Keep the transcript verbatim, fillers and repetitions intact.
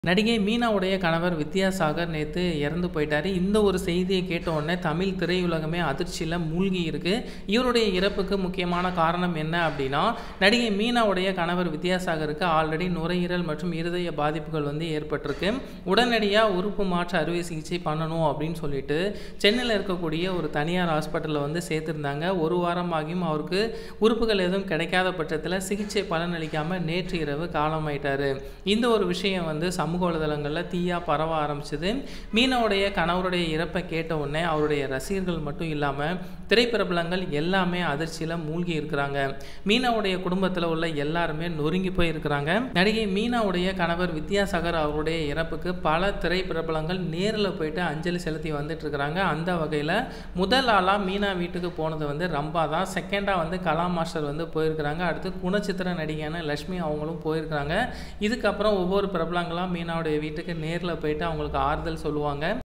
நடிகை மீனாவுடைய கணவர் வித்யாசாகர் நேத்து இறந்து போயிட்டாரு. இந்த ஒரு செய்தியை கேட்ட உடனே தமிழ் திரையுலகமே அதிர்ச்சியில மூழ்கி இருக்கு. இவருடைய இறப்புக்கு முக்கியமான காரணம் என்ன அப்படின்னா, நடிகை மீனாவுடைய கணவர் வித்யாசாகருக்கு ஆல்ரெடி நுரையீரல் மற்றும் இருதய பாதிப்புகள் வந்து ஏற்பட்டிருக்கு. உடனடியாக உறுப்பு மாற்று அறுவை சிகிச்சை பண்ணணும் அப்படின்னு சொல்லிட்டு சென்னையில் இருக்கக்கூடிய ஒரு தனியார் ஹாஸ்பிட்டலில் வந்து சேர்த்துருந்தாங்க. ஒரு வாரமாகியும் அவருக்கு உறுப்புகள் எதுவும் கிடைக்காத பட்சத்தில் சிகிச்சை பலனளிக்காமல் நேற்று இரவு காலமாயிட்டாரு. இந்த ஒரு விஷயம் வந்து சமூக வலைதளங்களில் தீயா பரவ ஆரம்பிச்சது. மீனாவுடைய கணவருடைய இறப்பை கேட்ட உடனே அவருடைய ரசிகர்கள் மட்டும் இல்லாமல் திரைப்பிரபலங்கள் எல்லாமே அதிர்ச்சியில் மூழ்கி இருக்கிறாங்க. மீனாவுடைய குடும்பத்தில் உள்ள எல்லாருமே நொறுங்கி போய் இருக்கிறாங்க. நடிகை மீனாவுடைய கணவர் வித்யாசாகர் அவருடைய இறப்புக்கு பல திரைப்பிரபலங்கள் நேரில் போயிட்டு அஞ்சலி செலுத்தி வந்துட்டு இருக்கிறாங்க. அந்த வகையில் முதல் ஆளாக மீனா வீட்டுக்கு போனது வந்து ரம்பா தான். செகண்டாக வந்து கலா மாஸ்டர் வந்து போயிருக்கிறாங்க. அடுத்து குணச்சித்திர நடிகையான லட்சுமி அவங்களும் போயிருக்கிறாங்க. இதுக்கப்புறம் ஒவ்வொரு பிரபலங்களாக மீனாவுடைய வீட்டுக்கு நேரில் போயிட்டு அவங்களுக்கு ஆறுதல் சொல்லுவாங்க.